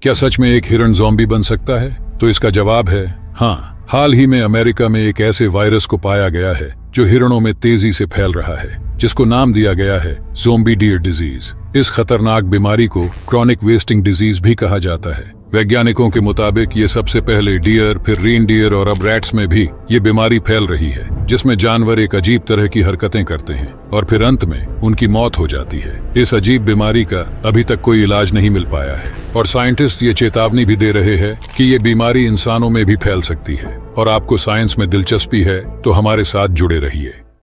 क्या सच में एक हिरण ज़ॉम्बी बन सकता है? तो इसका जवाब है हाँ। हाल ही में अमेरिका में एक ऐसे वायरस को पाया गया है जो हिरणों में तेजी से फैल रहा है, जिसको नाम दिया गया है ज़ॉम्बी डियर डिजीज। इस खतरनाक बीमारी को क्रॉनिक वेस्टिंग डिजीज भी कहा जाता है। वैज्ञानिकों के मुताबिक ये सबसे पहले डियर, फिर रीनडियर और अब रैट्स में भी ये बीमारी फैल रही है, जिसमें जानवर एक अजीब तरह की हरकतें करते हैं और फिर अंत में उनकी मौत हो जाती है। इस अजीब बीमारी का अभी तक कोई इलाज नहीं मिल पाया है और साइंटिस्ट ये चेतावनी भी दे रहे हैं कि ये बीमारी इंसानों में भी फैल सकती है। और आपको साइंस में दिलचस्पी है तो हमारे साथ जुड़े रहिए।